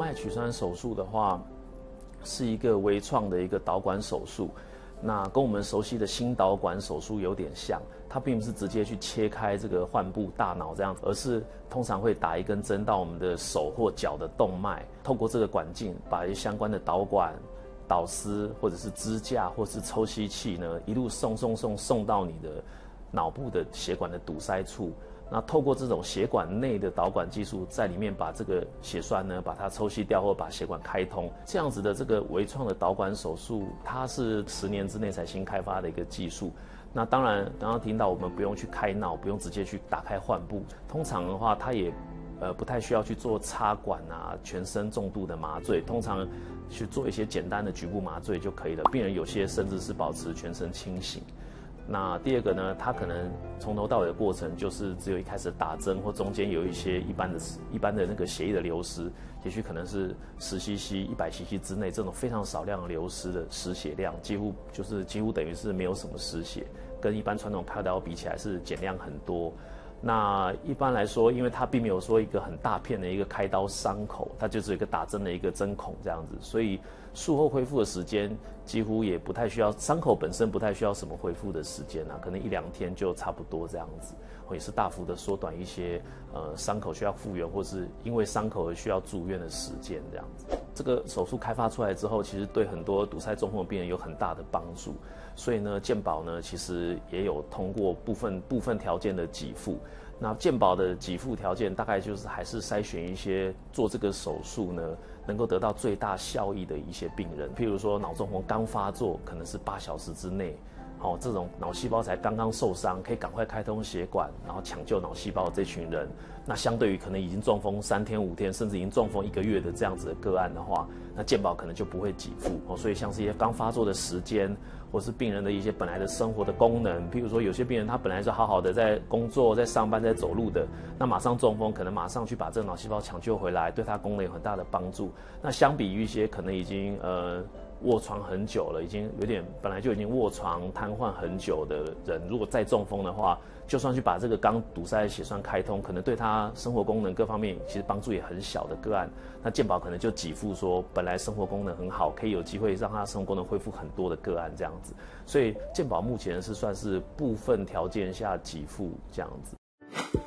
脉取栓手术的话，是一个微创的一个导管手术，那跟我们熟悉的心导管手术有点像，它并不是直接去切开这个患部大脑这样子，而是通常会打一根针到我们的手或脚的动脉，透过这个管径把一些相关的导管、导丝或者是支架或是抽吸器呢，一路送到你的脑部的血管的堵塞处。那透过这种血管内的导管技术，在里面把这个血栓呢，把它抽吸掉，或把血管开通，这样子的这个微创的导管手术，它是10年之内才新开发的一个技术。那当然，刚刚听到我们不用去开脑，不用直接去打开患部，通常的话，它也不太需要去做插管啊，全身重度的麻醉，通常去做一些简单的局部麻醉就可以了。病人有些甚至是保持全身清醒。那第二个呢，它可能从头到尾的过程就是只有一开始打针，或中间有一些一般的那个血液的流失，也许可能是10cc、100cc 之内这种非常少量的流失的失血量，几乎等于是没有什么失血，跟一般传统开刀比起来是减量很多。那一般来说，因为它并没有说一个很大片的一个开刀伤口，它就是一个打针的一个针孔这样子，所以术后恢复的时间几乎也不太需要，伤口本身不太需要什么恢复的时间啊，可能1-2天就差不多这样子，也是大幅的缩短一些伤口需要复原或是因为伤口而需要住院的时间这样子。这个手术开发出来之后，其实对很多堵塞中风的病人有很大的帮助，所以呢，健保呢其实也有通过部分条件的给付。那健保的给付条件大概就是还是筛选一些做这个手术呢能够得到最大效益的一些病人，譬如说脑中风刚发作，可能是8小时之内，这种脑细胞才刚刚受伤，可以赶快开通血管，然后抢救脑细胞的这群人，那相对于可能已经中风3天5天，甚至已经中风1个月的这样子的个案的话，那健保可能就不会给付。所以像是一些刚发作的时间，或是病人的一些本来的生活的功能，譬如说有些病人他本来是好好的在工作、在上班、在走路的，那马上中风，可能马上去把这个脑细胞抢救回来，对他功能有很大的帮助。那相比于一些可能已经卧床很久了，已经本来就已经卧床瘫痪很久的人，如果再中风的话，就算去把这个刚堵塞的血栓开通，可能对他生活功能各方面其实帮助也很小的个案，那健保可能就给付说本来生活功能很好，可以有机会让他生活功能恢复很多的个案这样子。所以健保目前是算是部分条件下给付这样子。